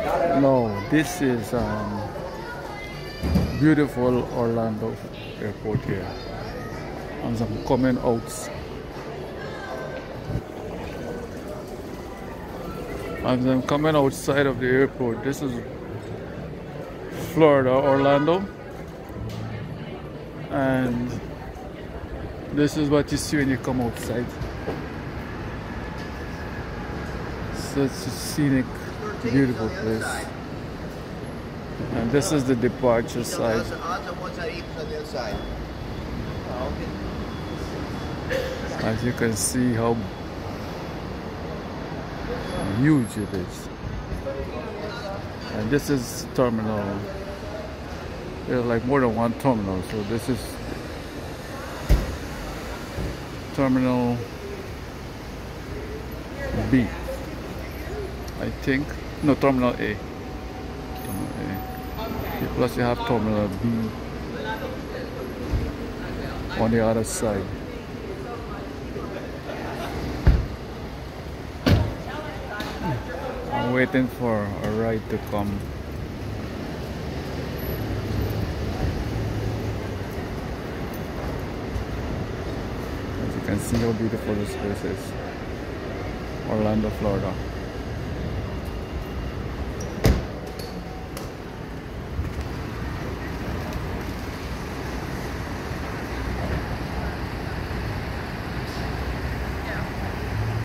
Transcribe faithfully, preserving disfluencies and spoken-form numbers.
No, this is um, beautiful Orlando airport here. As I'm coming out, as I'm coming outside of the airport, this is Florida, Orlando, and this is what you see when you come outside. Such a scenic, beautiful place. And this is the departure side. As you can see how huge it is. And this is terminal. There's like more than one terminal, so this is terminal B, I think. No, terminal A. Terminal A. Plus you have terminal B on the other side. I'm waiting for a ride to come. As you can see how beautiful this place is. Orlando, Florida.